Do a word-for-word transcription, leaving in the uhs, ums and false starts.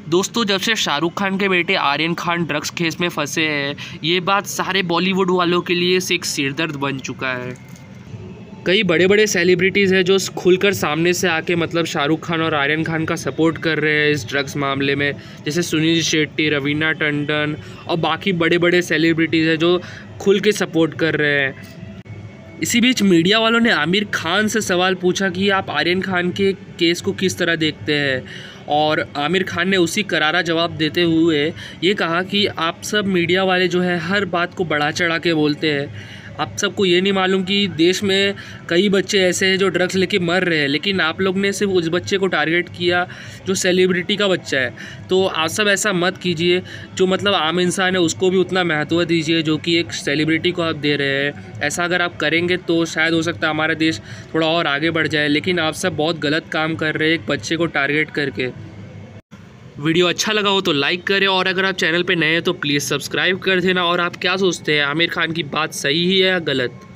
दोस्तों, जब से शाहरुख खान के बेटे आर्यन खान ड्रग्स केस में फंसे हैं, ये बात सारे बॉलीवुड वालों के लिए एक सिरदर्द बन चुका है। कई बड़े बड़े सेलिब्रिटीज़ हैं जो खुलकर सामने से आके मतलब शाहरुख खान और आर्यन खान का सपोर्ट कर रहे हैं इस ड्रग्स मामले में, जैसे सुनील शेट्टी, रवीना टंडन और बाकी बड़े बड़े सेलिब्रिटीज़ हैं जो खुल के सपोर्ट कर रहे हैं। इसी बीच मीडिया वालों ने आमिर खान से सवाल पूछा कि आप आर्यन खान के केस को किस तरह देखते हैं, और आमिर खान ने उसी करारा जवाब देते हुए ये कहा कि आप सब मीडिया वाले जो है हर बात को बढ़ा चढ़ा के बोलते हैं। आप सबको ये नहीं मालूम कि देश में कई बच्चे ऐसे हैं जो ड्रग्स लेके मर रहे हैं, लेकिन आप लोग ने सिर्फ उस बच्चे को टारगेट किया जो सेलिब्रिटी का बच्चा है। तो आप सब ऐसा मत कीजिए, जो मतलब आम इंसान है उसको भी उतना महत्व दीजिए जो कि एक सेलिब्रिटी को आप दे रहे हैं। ऐसा अगर आप करेंगे तो शायद हो सकता है हमारा देश थोड़ा और आगे बढ़ जाए, लेकिन आप सब बहुत गलत काम कर रहे हैं एक बच्चे को टारगेट करके। वीडियो अच्छा लगा हो तो लाइक करें, और अगर आप चैनल पे नए हैं तो प्लीज़ सब्सक्राइब कर देना। और आप क्या सोचते हैं, आमिर खान की बात सही है या गलत?